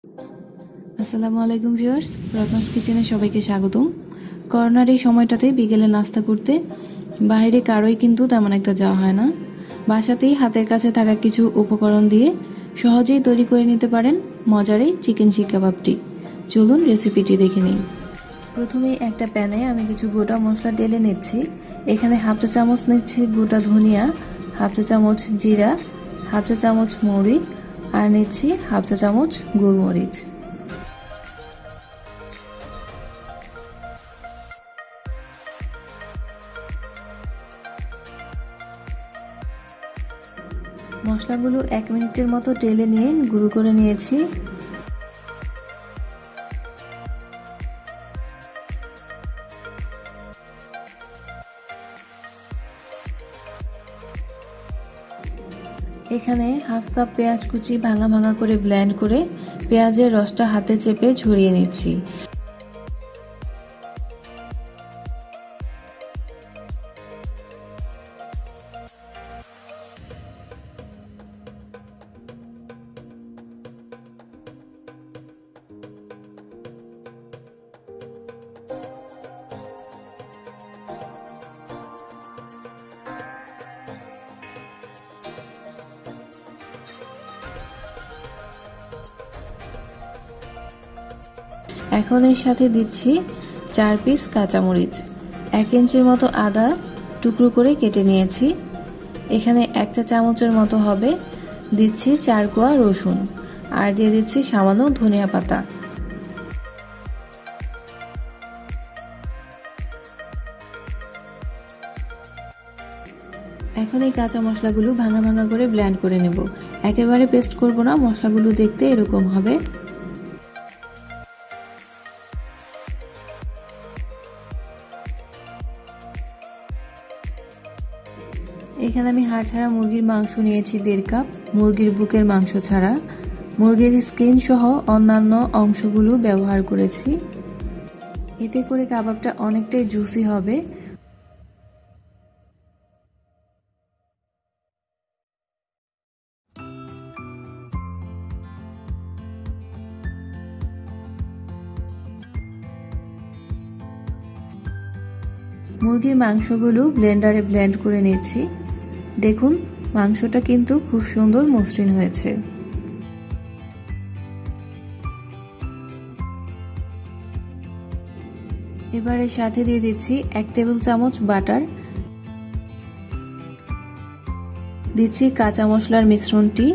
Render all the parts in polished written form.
আসসালামু আলাইকুম ভিউয়ার্স, রত্নাস কিচেনে সবাইকে স্বাগতম। করোনার এই সময়টাতে বিকেলে নাস্তা করতে বাইরে কারোই কিন্তু তেমন একটা যাওয়া হয় না। বাসাতেই হাতের কাছে থাকা কিছু উপকরণ দিয়ে সহজেই তৈরি করে নিতে পারেন মজার এই চিকেন শিক কাবাবটি। চলুন রেসিপিটি দেখে নিই। প্রথমেই একটা প্যানে আমি কিছু গোটা মশলা ঢেলে নিচ্ছি। এখানে হাফ চা চামচ নিচ্ছি গোটা ধনিয়া, হাফ চা চামচ জিরা, হাফ চা চামচ মৌরি আর নিচ্ছি হাফ চা চামচ গোলমরিচ। মশলাগুলো 1 মিনিটের মতো ঢেলে নিয়ে গুঁড়ো করে নিয়েছি। এখানে হাফ কাপ পেঁয়াজ কুচি ভাঙা ভাঙা করে ব্লেন্ড করে পেঁয়াজের রসটা হাতে চেপে ঝরিয়ে নিচ্ছি। এখন এর সাথে দিচ্ছি 4 পিস কাঁচামরিচ, 1 ইঞ্চির মতো আদা টুকরো করে কেটে নিয়েছি। এখানে 1 চা চামচের মতো হবে দিচ্ছি 4 কোয়া রসুন আর দিয়ে দিচ্ছি সামান্য ধনিয়া পাতা। এখন এই কাঁচা মশলাগুলো ভাঙা ভাঙা করে ব্লেন্ড করে নেব। একেবারে পেস্ট করব না, মশলাগুলো দেখতে এরকম হবে। এখানে আমি হাড় ছাড়া মুরগির মাংস নিয়েছি 1.5 কাপ, মুরগির বুকের মাংস ছাড়া। মুরগির স্কিন সহ অন্যান্য অংশগুলো ব্যবহার করেছি, এতে করে কাবাবটা অনেকটাই জুসি হবে। মুরগির মাংসগুলো ব্লেন্ডারে ব্লেন্ড করে নিচ্ছি। দেখুন মাংসটা কিন্তু খুব সুন্দর মসৃণ হয়েছে। এবারে সাথে দিয়ে দিচ্ছি 1 টেবিল চামচ বাটার, দিচ্ছি কাঁচা মশলার মিশ্রণটি,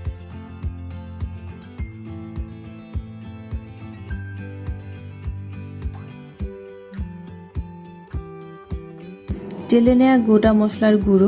ঢেলে নেওয়া গোটা মশলার গুঁড়ো,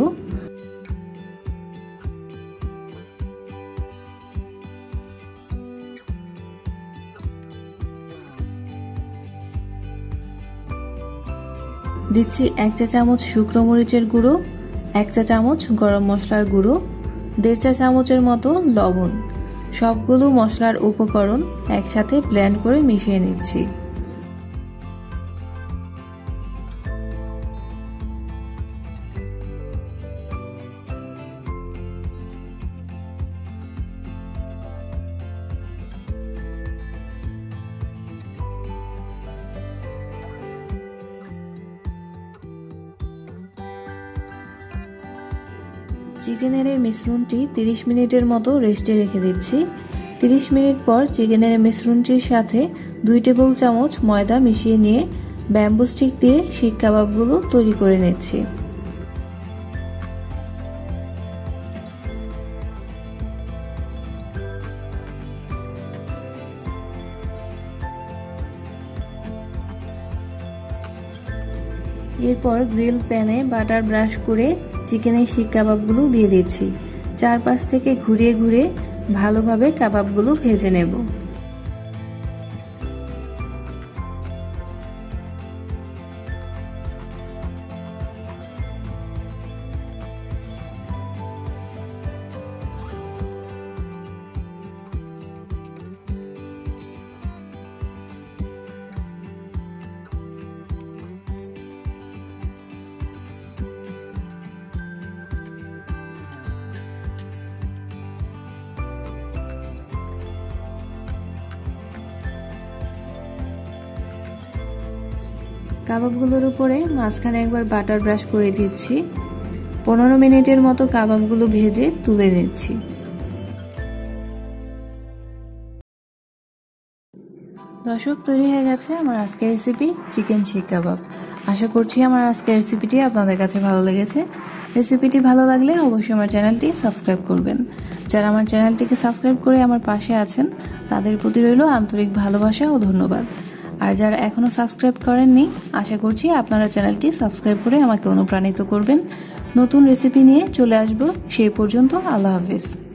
দিচ্ছি 1 চা চামচ শুকনো মরিচের গুঁড়ো, 1 চা চামচ গরম মশলার গুঁড়ো, 1.5 চা চামচের মতো লবণ। সবগুলো মশলার উপকরণ একসাথে ব্লেন্ড করে মিশিয়ে নিচ্ছি। চিকেনের এই মিশ্রণটি 30 মিনিটের মতো রেস্টে রেখে দিচ্ছি। 30 মিনিট পর চিকেনের মিশ্রণটির সাথে 2 টেবিল চামচ ময়দা মিশিয়ে নিয়ে ব্যাম্বু স্টিক দিয়ে শিক কাবাবগুলো তৈরি করে নিচ্ছি। এরপর গ্রিল প্যানে বাটার ব্রাশ করে চিকেনের শিক কাবাবগুলো দিয়ে দিচ্ছি। চারপাশ থেকে ঘুরিয়ে ঘুরিয়ে ভালোভাবে কাবাবগুলো ভেজে নেব। কাবাবগুলোর উপরে মাঝখানে একবার বাটার ব্রাশ করে দিচ্ছি। 15 মিনিটের মতো কাবাবগুলো ভেজে তুলে নিচ্ছি। দর্শক, তৈরি হয়ে গেছে আমার আজকের রেসিপি চিকেন শিক কাবাব। আশা করছি আমার আজকের রেসিপিটি আপনাদের কাছে ভালো লেগেছে। রেসিপিটি ভালো লাগলে অবশ্যই আমার চ্যানেলটি সাবস্ক্রাইব করবেন। যারা আমার চ্যানেলটিকে সাবস্ক্রাইব করে আমার পাশে আছেন তাদের প্রতি রইল আন্তরিক ভালোবাসা ও ধন্যবাদ। আর যারা এখনো সাবস্ক্রাইব করেননি, আশা করছি আপনারা চ্যানেলটি সাবস্ক্রাইব করে আমাকে অনুপ্রাণিত করবেন। নতুন রেসিপি নিয়ে চলে আসব। সেই পর্যন্ত আল্লাহ হাফেজ।